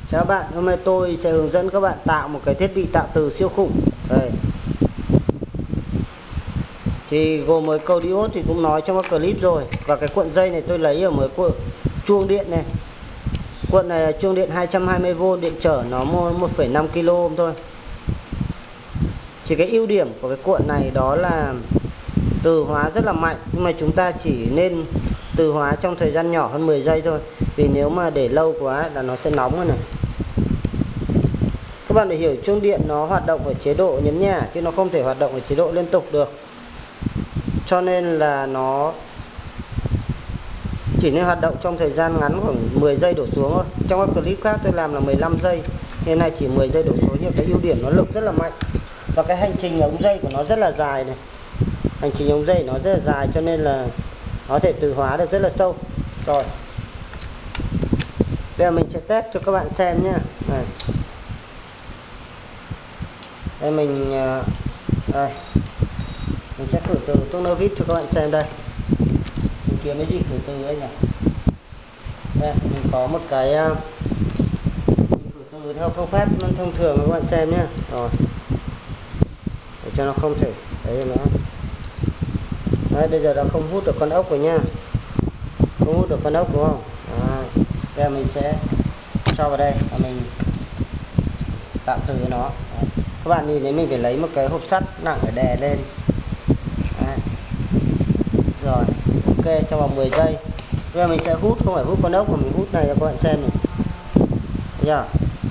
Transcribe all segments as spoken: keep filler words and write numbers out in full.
Chào bạn, hôm nay tôi sẽ hướng dẫn các bạn tạo một cái thiết bị tạo từ siêu khủng. Đây. Thì gồm một cầu diode thì cũng nói trong các clip rồi. Và cái cuộn dây này tôi lấy ở một cuộn chuông điện này. Cuộn này là chuông điện hai trăm hai mươi vôn, điện trở nó một phẩy năm ki lô ôm thôi. Chỉ cái ưu điểm của cái cuộn này đó là từ hóa rất là mạnh, nhưng mà chúng ta chỉ nên từ hóa trong thời gian nhỏ hơn mười giây thôi. Vì nếu mà để lâu quá là nó sẽ nóng rồi này. Các bạn phải hiểu chuông điện nó hoạt động ở chế độ nhấn nhà chứ nó không thể hoạt động ở chế độ liên tục được. Cho nên là nó chỉ nên hoạt động trong thời gian ngắn khoảng mười giây đổ xuống thôi. Trong các clip khác tôi làm là mười lăm giây, hiện nay chỉ mười giây đổ xuống. Nhưng cái ưu điểm nó lực rất là mạnh. Và cái hành trình ống dây của nó rất là dài này. Hành trình ống dây nó rất là dài cho nên là nó có thể từ hóa được rất là sâu. Rồi, bây giờ mình sẽ test cho các bạn xem nhé. Này. Đây mình đây mình sẽ khử từ tuốc nơ vít cho các bạn xem đây. Tìm kiếm cái gì khử từ ấy nhỉ? Đây mình có một cái mình khử từ theo phương pháp thông thường các bạn xem nhé. Rồi, để cho nó không thể đấy nữa. Đấy, bây giờ đã không hút được con ốc rồi nha, không hút được con ốc đúng không? Đấy. Bây giờ mình sẽ cho vào đây và mình tạo từ nó. Đấy. Các bạn nhìn thấy mình phải lấy một cái hộp sắt nặng để đè lên. Đấy. Rồi, ok, trong vòng mười giây. Bây giờ mình sẽ hút, không phải hút con ốc mà mình hút này cho các bạn xem này. Thấy chưa?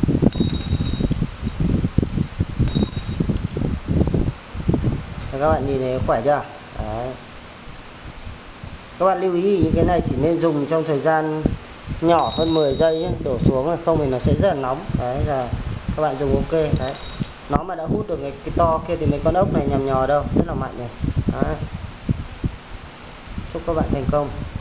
Đấy, các bạn nhìn thấy khỏe chưa? Đấy. Các bạn lưu ý những cái này chỉ nên dùng trong thời gian nhỏ hơn mười giây nhé. Đổ xuống không thì nó sẽ rất là nóng. Đấy là các bạn dùng ok. Đấy. Nó mà đã hút được cái, cái to kia thì mấy con ốc này nhằm nhò đâu, rất là mạnh này. Đấy. Chúc các bạn thành công.